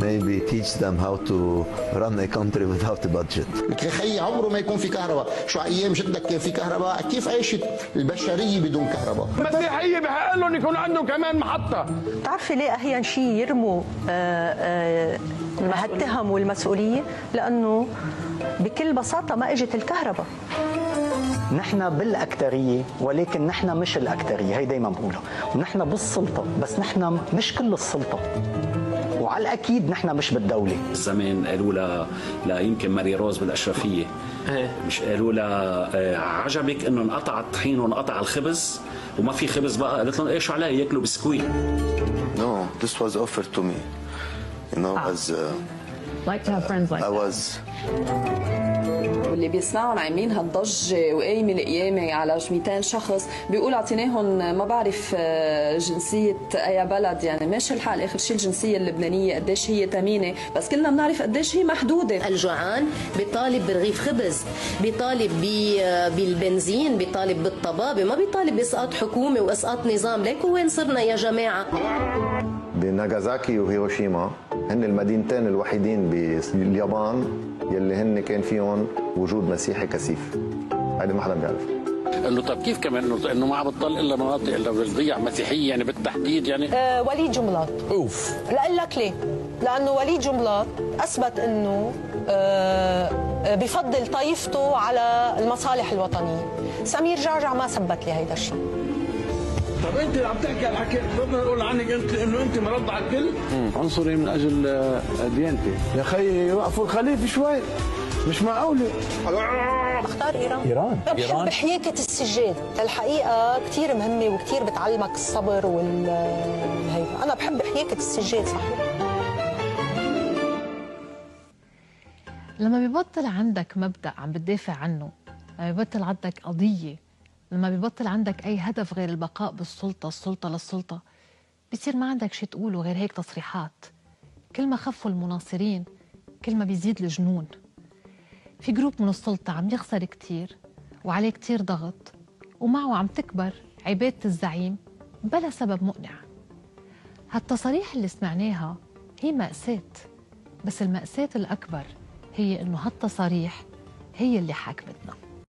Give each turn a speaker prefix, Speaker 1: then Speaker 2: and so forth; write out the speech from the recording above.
Speaker 1: maybe teach them how to run a country without a budget.
Speaker 2: يا خيي عمره ما يكون في كهرباء، شو ايام جدك كان في كهرباء؟ كيف عيشت البشريه بدون كهرباء؟
Speaker 3: مسيحيه بحق لهم يكون عندهم كمان محطه.
Speaker 4: بتعرفي ليه احيانا شيء يرموا هالتهم والمسؤوليه؟ لانه بكل بساطه ما اجت الكهرباء.
Speaker 5: نحن بالأكترية ولكن نحن مش الأكترية، هي دايما بقولها، ونحن بالسلطة بس نحن مش كل السلطة، وعلى الأكيد نحن مش بالدولة.
Speaker 6: زمان قالوا لا يمكن ماري روز بالأشرفية، مش قالوا لها عجبك إنه انقطع الطحين وانقطع الخبز وما في خبز بقى؟ قالت لهم إيه شو علي ياكلوا بسكويت.
Speaker 1: No, this was offered to me. You know, as
Speaker 7: like to have friends like
Speaker 1: I was.
Speaker 8: واللي بيسمعهم عاملين هالضجه وقايمه القيامه على 200 شخص بيقول اعطيناهم ما بعرف جنسيه اي بلد، يعني ماشي الحال اخر شيء الجنسيه اللبنانيه قديش هي ثمينه، بس كلنا بنعرف قديش هي محدوده.
Speaker 9: الجوعان بيطالب برغيف خبز، بيطالب بالبنزين، بيطالب بالطبابه، ما بيطالب باسقاط حكومه واسقاط نظام. ليكوا وين صرنا يا جماعه؟
Speaker 1: بناغازاكي وهيروشيما هن المدينتين الوحيدين باليابان يلي هن كان فيهم وجود مسيحي كثيف. هذا ما حدا بيعرف.
Speaker 3: انه طب كيف كمان انه ما عم بتطل الا مناطق الا بتضيع مسيحيه يعني بالتحديد يعني؟
Speaker 4: وليد جملات.
Speaker 3: اوف.
Speaker 4: لأقول لك ليه؟ لانه وليد جملات اثبت انه بفضل طائفته على المصالح الوطنيه. سمير جعجع ما ثبت لي هيدا الشيء.
Speaker 3: طب انت عم تحكي على الحكي بدنا نقول عنك انت انه انت مرضى على الكل؟ عنصري من اجل ديانتي. يا خيي وقفوا الخليفه شوي، مش معقوله.
Speaker 4: بختار ايران.
Speaker 7: ايران
Speaker 4: بحب حياكه السجاد، الحقيقه كثير مهمه وكثير بتعلمك الصبر والهيبه. انا بحب حياكه السجاد صحيح.
Speaker 7: لما بيبطل عندك مبدأ عم بتدافع عنه، لما بيبطل عندك قضية، لما بيبطل عندك أي هدف غير البقاء بالسلطة، السلطة للسلطة، بيصير ما عندك شيء تقوله غير هيك تصريحات. كل ما خفوا المناصرين كل ما بيزيد الجنون. في جروب من السلطة عم يخسر كتير وعليه كتير ضغط، ومعه عم تكبر عبادة الزعيم بلا سبب مقنع. هالتصاريح اللي سمعناها هي مأساة، بس المأساة الأكبر هي إنه هالتصاريح هي اللي حاكمتنا.